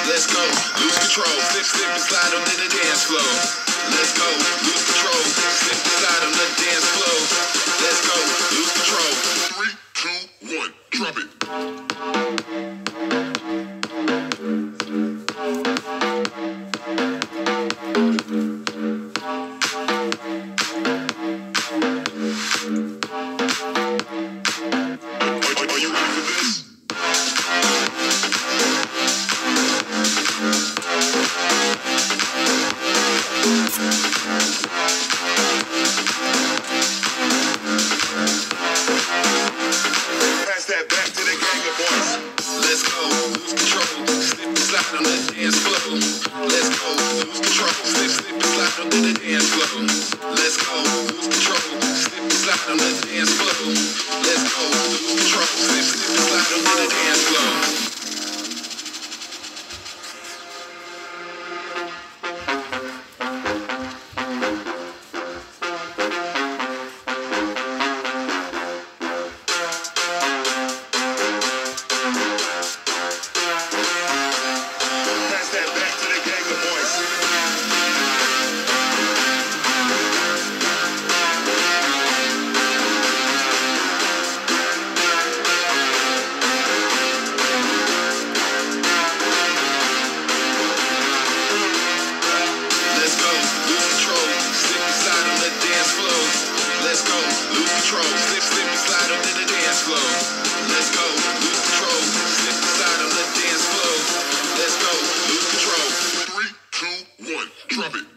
Let's go, lose control. Slip, slip and slide on to the dance floor. Let's go, lose control. Slip and slide on the dance floor. Let's go, lose control. 3, 2, 1, drop it. Are you ready for this? Pass that back to the gang of boys. Let's go, lose control. Slip and slide on the dance floor. Let's go, lose control. Slip, slip and slide on to the dance floor. Let's go, lose control. Slip and slide on the dance floor. Let's go, lose control. Slip, slip and slide on to the dance floor. Let's go, lose control. Slip, slip and slide on to the dance floor. Let's go, lose control. Slip and slide on the dance floor. Let's go, lose control. 3, 2, 1, drop it.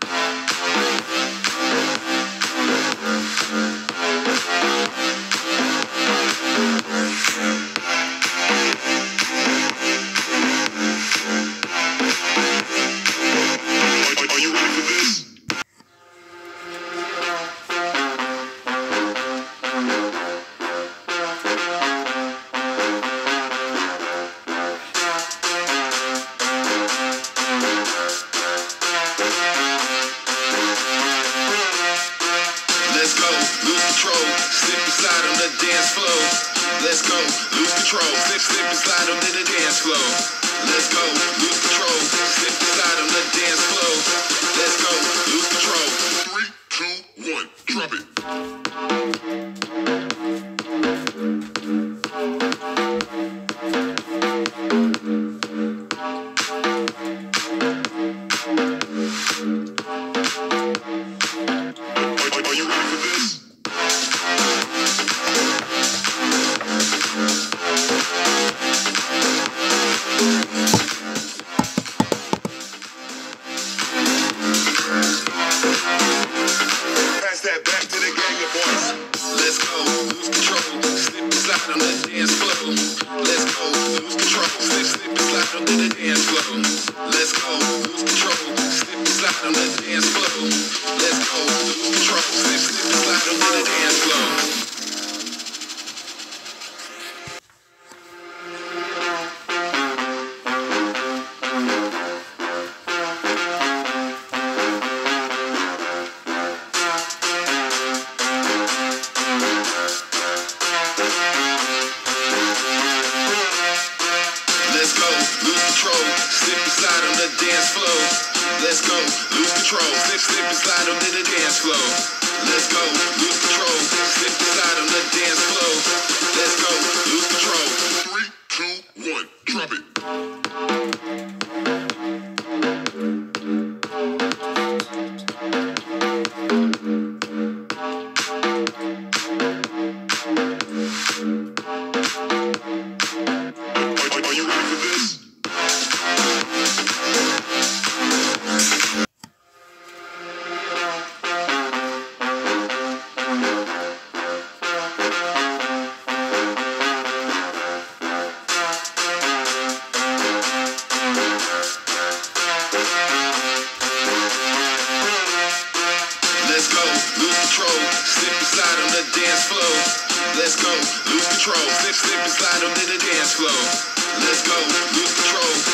Are you ready for this? Let's go, lose control. Slip and slide on the dance floor. Let's go, lose control. Slip, slip and slide on to the dance floor. Let's go, lose control. Slip and slide on the dance floor. Let's go, lose control. 3, 2, 1, drop it. Are you ready for this? Pass that back to the gang of boys. Let's go, lose control. Slip and slide on the dance floor. Let's go, lose control. Slip, slip and slide on to the dance floor. Let's go, lose control. Slip and slide on the dance floor. Let's go, lose control. Slip, slip and slide on to the dance floor. Let's go, lose control. Slip and slide on the dance floor. Let's go, lose control. Slip, slip and slide on to the dance floor. Let's go, lose control. Slip and slide on the dance floor. Let's go, lose control. 3, 2, 1, drop it. Are you ready for this? Let's go, lose control. Slip and slide on the dance floor. Let's go, lose control. Slip, slip and slide on to the dance floor. Let's go, lose control.